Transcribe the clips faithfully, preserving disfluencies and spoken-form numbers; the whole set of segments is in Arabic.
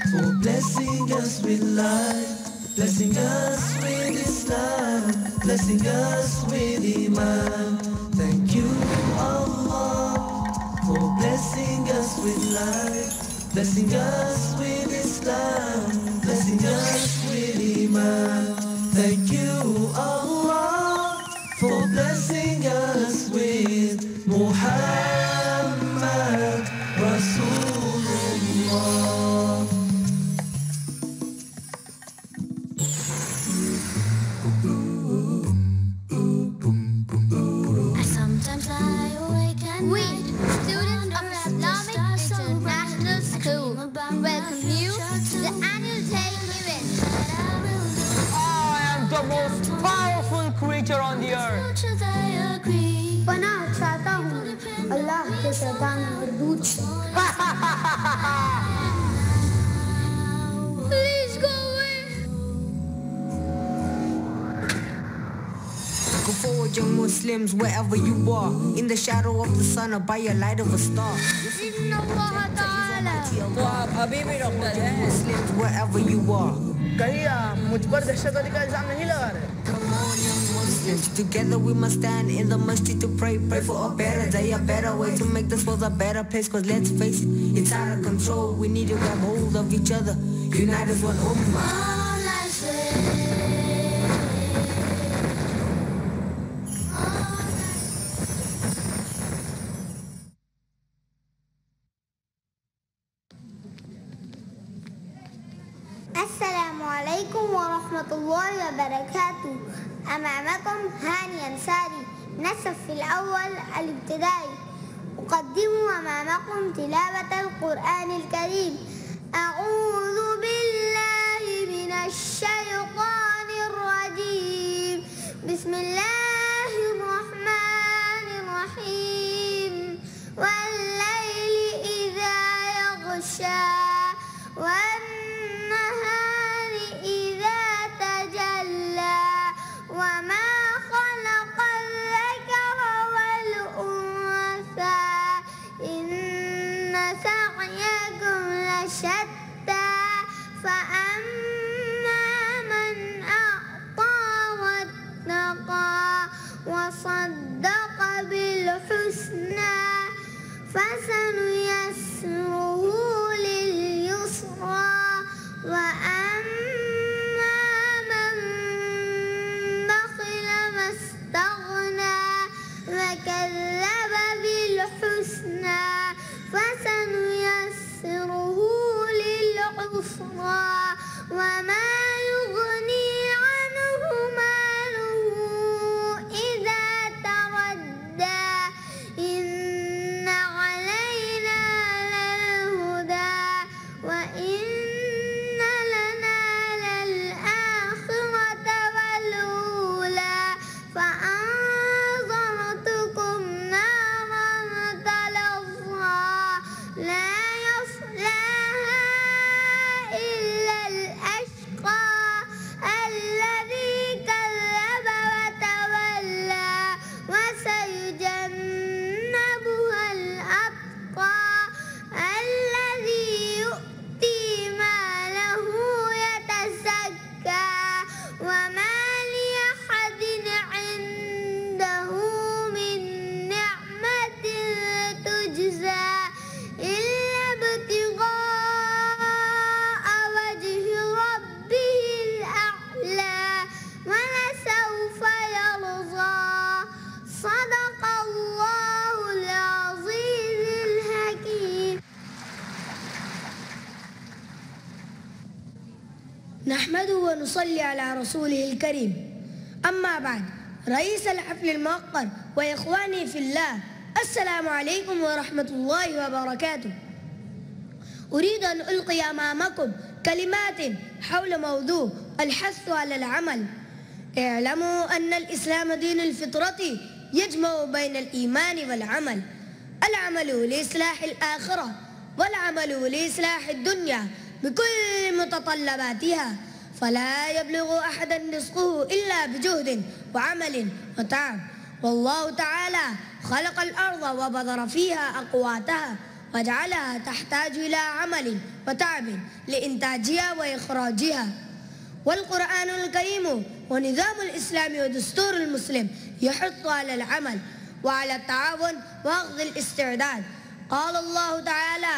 for blessing us with life, blessing us with Islam, blessing us with Iman. Thank you, Allah, for blessing us with life, blessing us with Islam, blessing us with Iman. Thank you, Allah, for blessing us with Muhammad Rasulullah. Sometimes lie awake at We, night, students of Islamic International School, welcome you to the annual training event. I am the most powerful creature on the earth. पनाह चाहता हूँ अल्लाह के शैतान मरदूद से। Please go away. Go forward, young Muslims, wherever you are, in the shadow of the sun or by your light of a star. إن الله تعالى तो आप अभी भी डॉक्टर हैं? Muslims, wherever you are. कहीं आप मुझ पर दहशतगर्दी का इल्जाम नहीं लगा रहे? Come on, young Muslims, together we must stand in the masjid to pray, pray for a better day, a better way to make this world a better place. Cause let's face it, it's out of control. We need to grab hold of each other, unite as one ummah. السلام عليكم ورحمة الله وبركاته. أمامكم هاني أنصاري نصف الأول الابتدائي، أقدم أمامكم تلاوة القرآن الكريم. أعوذ بالله من الشيطان الرجيم، بسم الله الرحمن الرحيم. والليل إذا يغشى والنهار إذا تجلى وما خلق الذكر والأنثى إن سعيكم لشتى فأما من أعطى واتقى وصدق بالحسنى فسنيسره لليسرى وأما من بخل ما استغنى وكذب بالحسنى فسنيسره للعسرى وما يغني عنه ماله إذا تردى إن علينا للهدى وإن لنا للآخرة والأولى فأنذرتكم نارا تلظى لا يصلاها إلا الأشقى الذي كذب وتولى وسيجنبها الأتقى الذي يؤتي ماله يتزكى وما لأحد عنده من نعمة تجزى إلا ابتغاء وجه ربه الأعلى ولسوف يرضى صدق الله العظيم الحكيم. نحمده ونصلي على رسوله الكريم. أما بعد، رئيس الحفل الموقر وإخواني في الله، السلام عليكم ورحمة الله وبركاته. أريد أن ألقي أمامكم كلمات حول موضوع الحث على العمل. اعلموا أن الإسلام دين الفطرة يجمع بين الإيمان والعمل، العمل لإصلاح الآخرة والعمل لإصلاح الدنيا بكل متطلباتها، فلا يبلغ أحدا رزقه إلا بجهد وعمل وتعب. والله تعالى خلق الأرض وبذر فيها أقواتها وجعلها تحتاج إلى عمل وتعب لإنتاجها وإخراجها. والقرآن الكريم ونظام الإسلام ودستور المسلم يحث على العمل وعلى التعاون وأخذ الاستعداد. قال الله تعالى: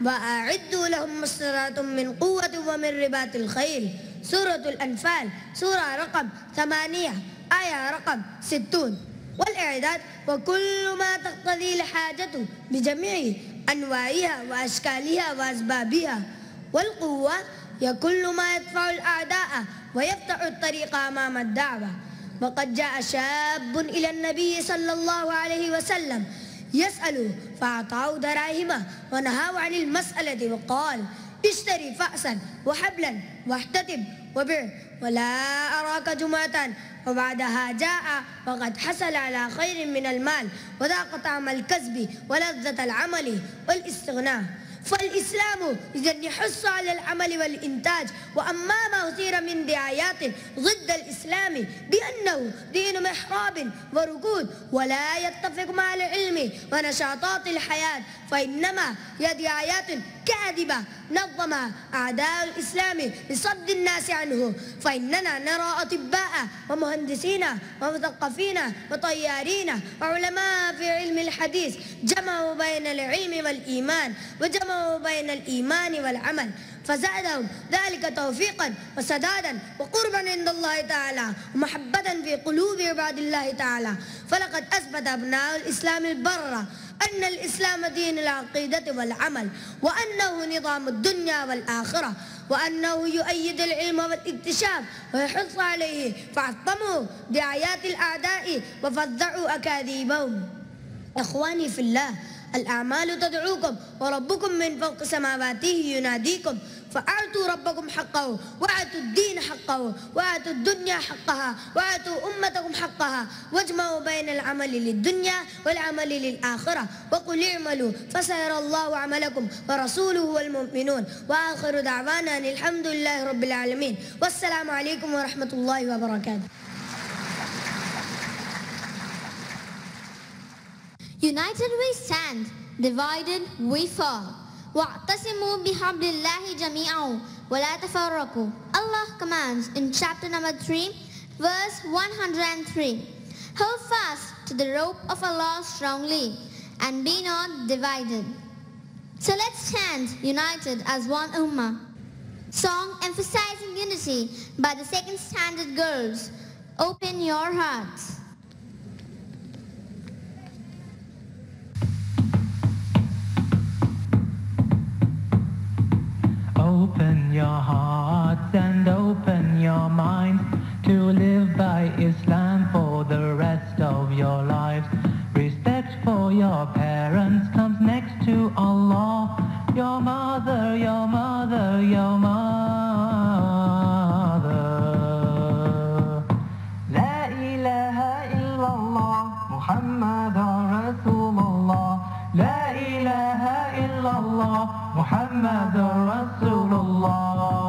وأعدوا لهم ما استطعتم من قوة ومن رباط الخيل. سورة الأنفال سورة رقم ثمانية آية رقم ستون. والإعداد وكل ما تقتضي الحاجة بجميع أنواعها وأشكالها وأسبابها. والقوة هي كل ما يدفع الأعداء ويفتح الطريق أمام الدعوة. وقد جاء شاب إلى النبي صلى الله عليه وسلم يسأله فأعطاه دراهم ونهاه عن المسألة وقال: اشتري فأسا وحبلا واحتتب وبع ولا أراك جمعة. وبعدها جاء وقد حصل على خير من المال وذاق طعم الكسب ولذة العمل والاستغناء. فالإسلام إذن يحث على العمل والإنتاج. وأما ما أثير من دعايات ضد الإسلام بأنه دين محراب وركود ولا يتفق مع العلم ونشاطات الحياة فإنما هي دعايات كاذبة نظمها أعداء الإسلام لصد الناس عنه. فإننا نرى أطباء ومهندسين ومثقفين وطيارين وعلماء في علم الحديث جمعوا بين العلم والإيمان وجمعوا بين الإيمان والعمل، فزادهم ذلك توفيقا وسدادا وقربا عند الله تعالى ومحبة في قلوب عباد الله تعالى. فلقد أثبت أبناء الإسلام البررة أن الإسلام دين العقيدة والعمل، وأنه نظام الدنيا والآخرة، وأنه يؤيد العلم والاكتشاف ويحث عليه، فعظموا دعايات الأعداء وفزعوا أكاذيبهم. إخواني في الله، الأعمال تدعوكم وربكم من فوق سماواته يناديكم، فأعطوا ربكم حقه وأعطوا الدين حقه وأعطوا الدنيا حقها وأعطوا أمتكم حقها، واجمعوا بين العمل للدنيا والعمل للآخرة، وقل اعملوا فسيرى الله عملكم ورسوله والمؤمنون. وآخر دعوانا أن الحمد لله رب العالمين، والسلام عليكم ورحمة الله وبركاته. United we stand, divided we fall. وَاعْتَصِمُوا بِحَبْلِ اللَّهِ جَمِيعًا وَلَا تَفَرَّقُوا. Allah commands in chapter number three, verse one hundred three. Hold fast to the rope of Allah strongly and be not divided. So let's stand united as one ummah. Song emphasizing unity by the Second Standard Girls. Open your hearts. Open your hearts and open your minds to live by Islam for the rest of your lives. Respect for your parents comes next to Allah. Your mother, your mother, your mother. La ilaha illallah Muhammadur Rasulullah. La ilaha illallah Muhammadur Rasulullah.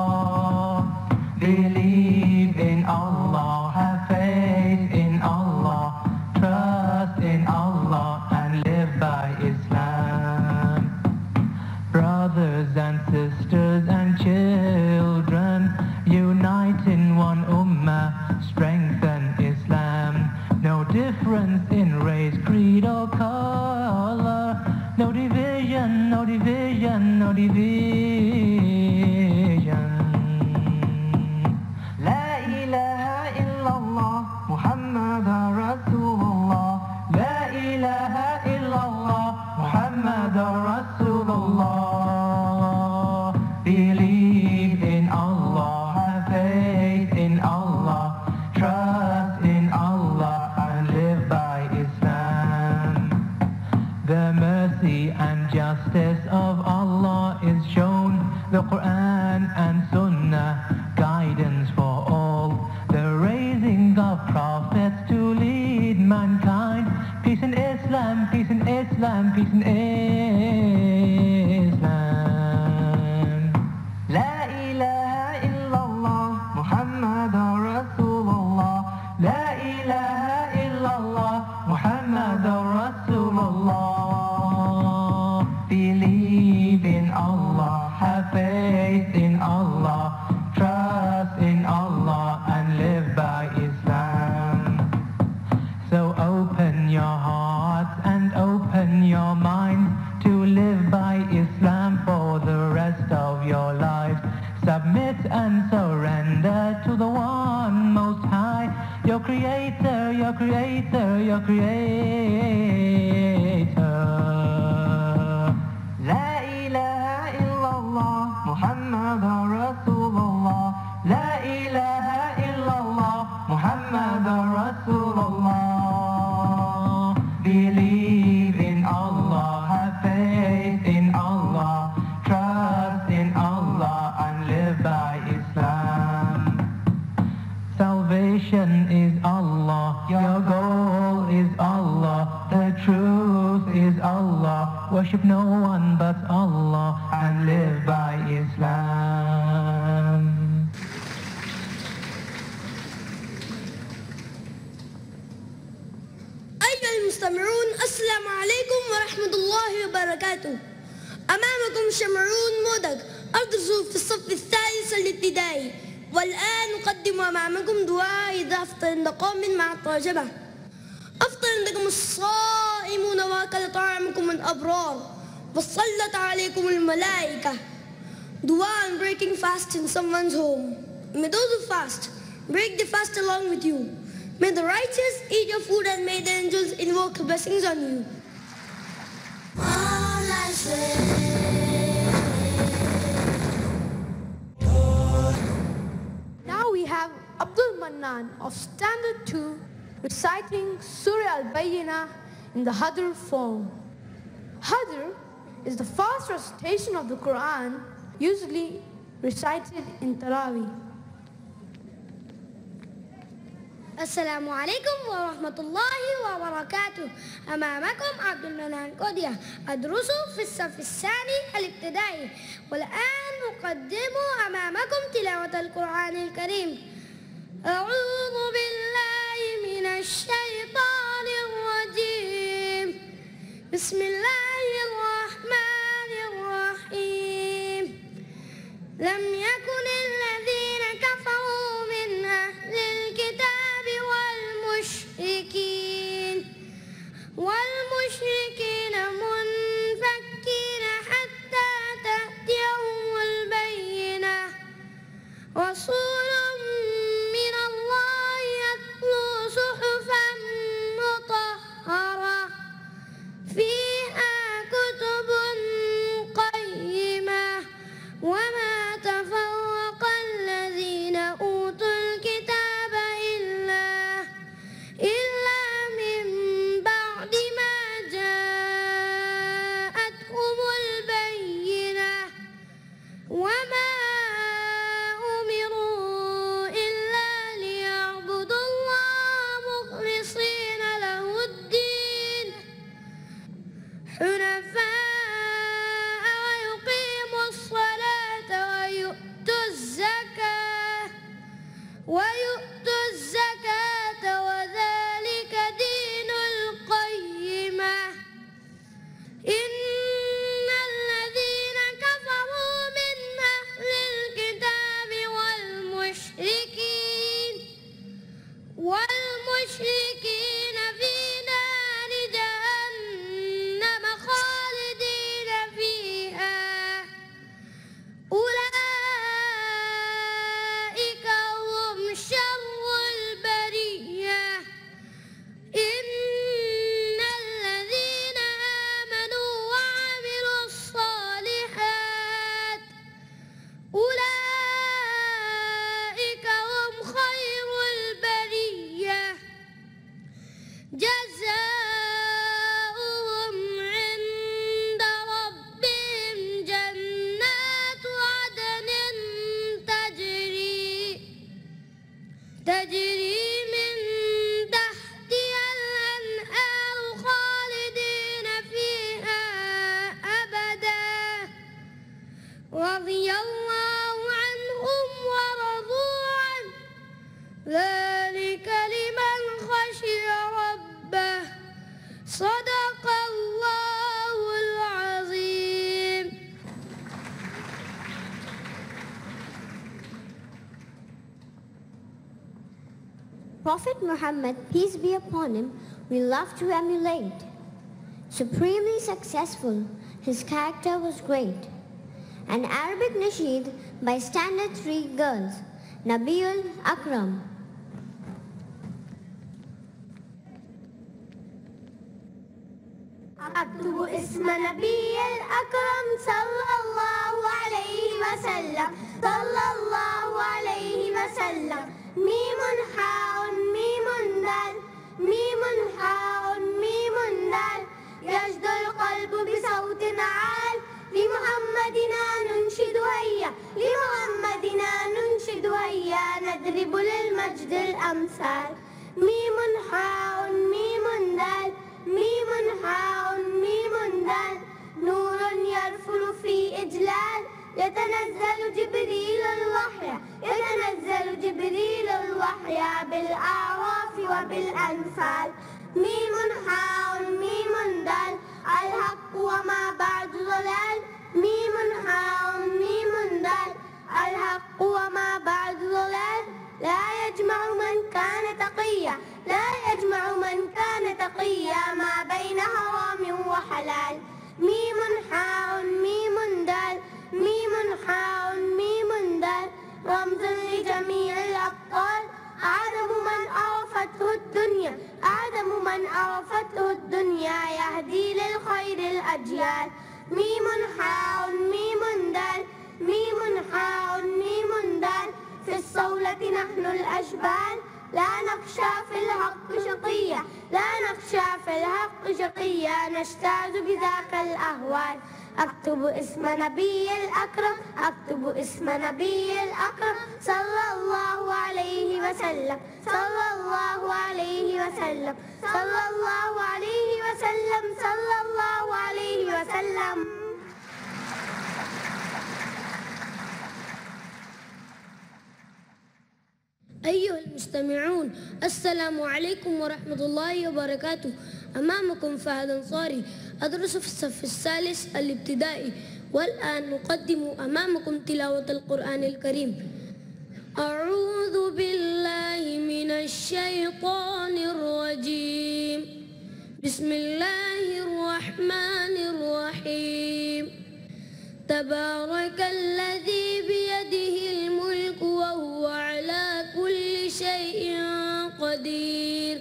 Believe in Allah, have faith in Allah, trust in Allah and live by Islam. Brothers and sisters and children, unite in one ummah, strengthen Islam. No difference in race, creed or color, no division, no division, no division. La ilaha illallah Muhammadur Rasulullah. La ilaha illallah Muhammadur Rasulullah. Believe in Allah, have faith in Allah, trust in Allah and live by Islam. The mercy and justice of Allah is shown, the Quran and Sunnah, guidance for all, the raising of prophets to lead mankind. Peace in Islam, peace in Islam, peace in Islam. in Allah, trust in Allah and live by Islam. So open your heart and open your mind to live by Islam for the rest of your life. Submit and surrender to the one most high, your creator, your creator, your creator. La ilaha illallah, Muhammadur Rasulullah. La ilaha illallah, Muhammadur Rasulullah. Believe in Allah, have faith in Allah, trust in Allah and live by Islam. Salvation is Allah, your goal is Allah, the truth is Allah, worship no one but Allah and live by Islam. أيها المستمعون، السلام عليكم ورحمة الله وبركاته. أمامكم شمعون مودك أدرس في الصف الثالث الابتدائي، والآن أقدم أمامكم دعاء إذا أفطر عند قوم مع الترجمة. أفطر عندكم الصائمون وأكل طعامكم الأبرار وصلت عليكم الملائكة. Dua on breaking fast in someone's home. May those who fast break the fast along with you. May the righteous eat your food and may the angels invoke blessings on you. All I say. Now we have Abdul Mannan of Standard two reciting Surah Al-Bayyinah in the Hadr form. Hadr is the fast recitation of the Quran, usually recited in Taraweeh. السلام عليكم ورحمة الله وبركاته. أمامكم عبد المنان قدية أدرس في الصف الثاني الابتدائي، والآن أقدم أمامكم تلاوة القرآن الكريم. أعوذ بالله من الشيطان الرجيم. بسم الله الرحمن الرحيم. لم يكن الذين كفروا من أهل الكتاب والمشركين والمشركين منفكين حتى تأتيهم البينة. رسول من الله يتلو صحفا مطهرة فيها كتب قيمة وما تفرق الذين أوتوا الكتاب إلا إلا من بعد ما جاءتهم البينة وما أمروا إلا ليعبدوا الله مخلصين له الدين حنفاء ويقيموا الصلاة ويؤتوا الزكاة ويؤتوا الزكاة وذلك دين القيمة. إن الذين كفروا من أهل الكتاب والمشركين والمشركين في نار جهنم خالدين فيها أولئك هم شر Prophet Muhammad, peace be upon him, we love to emulate. Supremely successful, his character was great. An Arabic nasheed by Standard three girls, Nabiul Akram. أكتب اسم نبي الأكرم صلى الله عليه وسلم صلى الله عليه وسلم ميم حاء ميم دال ميم حاء ميم دال يجد القلب بصوت عال لمحمدنا ننشد هيا لمحمدنا ننشد هيا نضرب للمجد الأمثال ميم حاء ميم دال ميم حاء ميم دال نور يرفل في إجلال يتنزل جبريل الوحي يتنزل جبريل الوحي بالأعراف وبالأنفال ميم حاء ميم دال الحق وما بعد ضلال ميم حاء ميم دال الحق وما بعد ضلال لا يجمع من كان تقيا لا يجمع من كان تقيا ما بين حرام وحلال ميم حاء ميم دال ميم حاء ميم دال رمز لجميع الأبطال أعلم من عرفته الدنيا أعلم من عرفته الدنيا يهدي للخير الأجيال ميم حاء ميم دال ميم حاء ميم دال في الصولة نحن الأشبال لا نخشى في الحق شقيا لا نخشى في الحق شقيا نجتاز بذاك الأهوال أكتب اسم نبي الأكرم أكتب اسم نبي الأكرم صلى الله عليه وسلم صلى الله عليه وسلم صلى الله عليه وسلم صلى الله عليه وسلم أيها المستمعون، السلام عليكم ورحمة الله وبركاته. أمامكم فهد أنصاري أدرس في الصف الثالث الابتدائي، والآن نقدم أمامكم تلاوة القرآن الكريم. أعوذ بالله من الشيطان الرجيم. بسم الله الرحمن الرحيم. تبارك الذي بيده الملك وهو على كل شيء قدير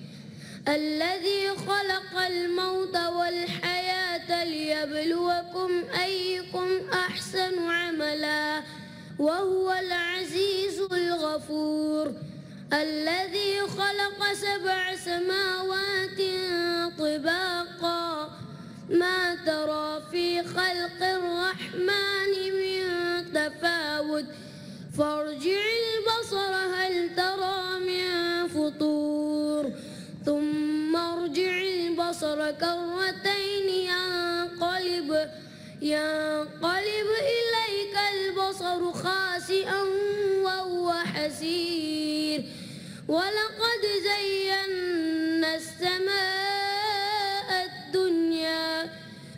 الذي خلق الموت والحياة ليبلوكم أيكم أحسن عملا وهو العزيز الغفور الذي خلق سبع سماوات طباقا ما ترى في خلق الرحمن من تفاوت فارجع البصر هل ترى من فطور ثم ارجع البصر كرتين ينقلب ينقلب إليك البصر خاسئا وهو حسير ولقد زينا السماء الدنيا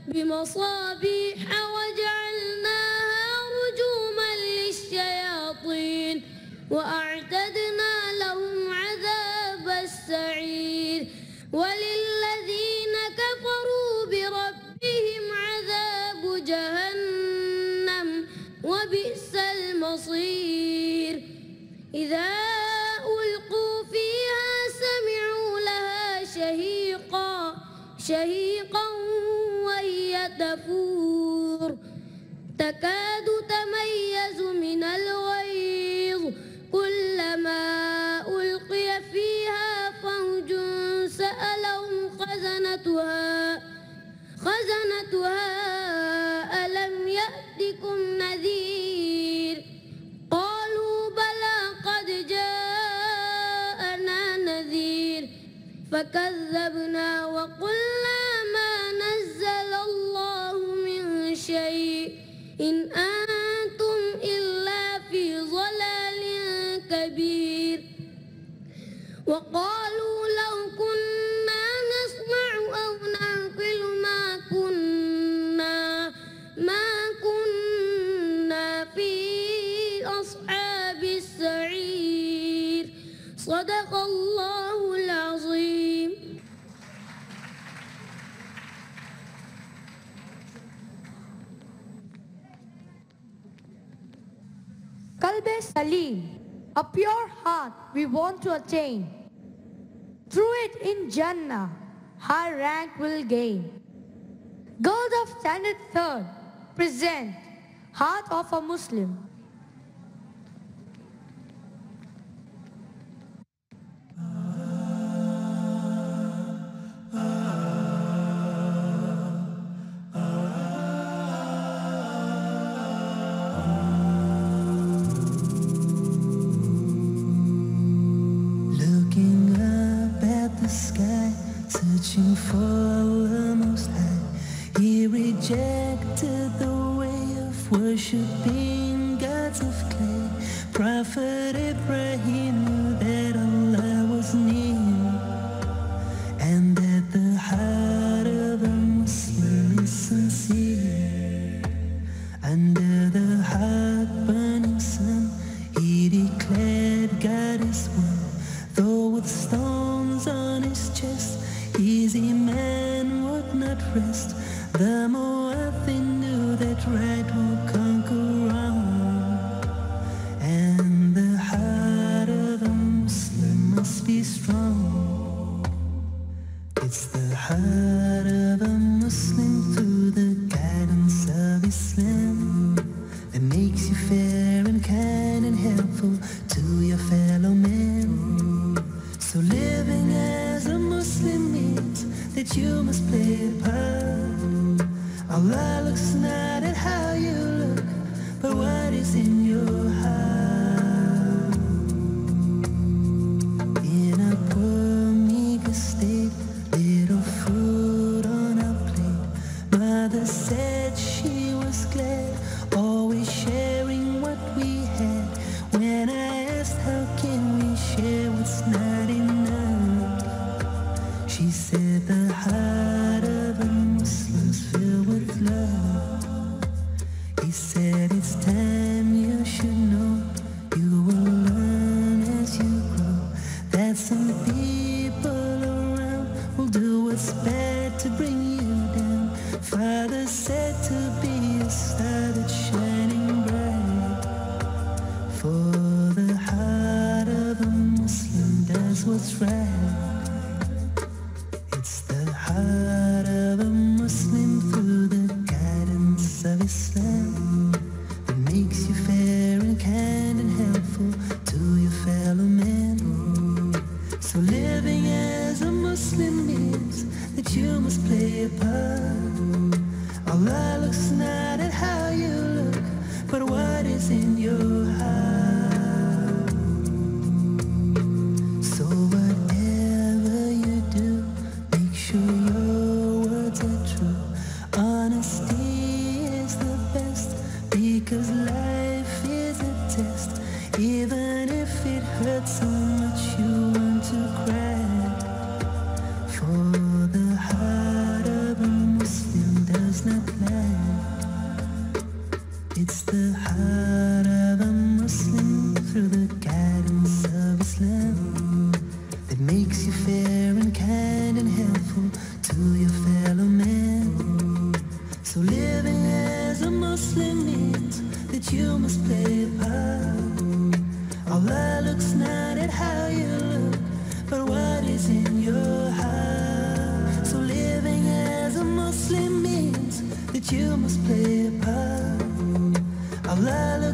بمصابيح وجعلناها رجوما للشياطين وأعتدنا لهم عذاب السعير وللذين كفروا بربهم عذاب جهنم وبئس المصير إذا ألقوا فيها سمعوا لها شهيقا شهيقا وهي تفور تكاد تميز من الغيظ كلما ألقي فيها فوج سألهم خزنتها خزنتها ألم يأتكم نذير قالوا بلى قد جاءنا نذير فكذبنا وقلنا ما نزل الله من شيء إن أنتم إلا في ضلال كبير وقالوا لو كنا نسمع أو نعقل ما كنا ما كنا في أصحاب السعير صدق الله العظيم. Qalb Salim, a pure heart we want to attain. Through it in Jannah, high rank will gain. Girls of Standard Third present Heart of a Muslim. Searching for the Most High, he rejected the way of worshipping gods of clay. Prophet Ibrahim knew that Allah was near, and that the heart of a Muslim is sincere. Under the heart-burning sun, he declared God is one, though with stones on his chest, his iman would not rest. The Mu'adhin knew that right will conquer wrong, and the heart of a Muslim must be strong. It's the heart of a Muslim through the guidance of Islam that makes you fair and kind and helpful to your fellow man. So living as a Muslim means that you must play a part. Allah looks not at how you look, but what is in your heart. In a poor, meager state, little food on our plate, mother said she was glad, always sharing what we had. When I asked how can we share what's not enough, she said the heart of a Muslim's filled with love. He said it's time you should know, you will learn as you grow, that some people around will do what's bad to bring you down. Father said to be a star that's shining bright, for the heart of a Muslim does what's right. It's the heart of a Muslim through the guidance of Islam that makes you fair and kind and helpful to your fellow man. So living as a Muslim means that you must play a part. Allah looks not at how you look, but what is in your heart. So whatever you do, make sure your words are true. Honesty is the best, because life is a test. Even if it hurts so much you want to cry, for the heart of a Muslim does not lie. It's the heart of a Muslim through the guidance of Islam that makes you fair and kind and helpful to your fellow man. So living as a Muslim means that you must play a part. Allah looks not at how you look, but what is in your heart. So living as a Muslim means that you must play a part. Allah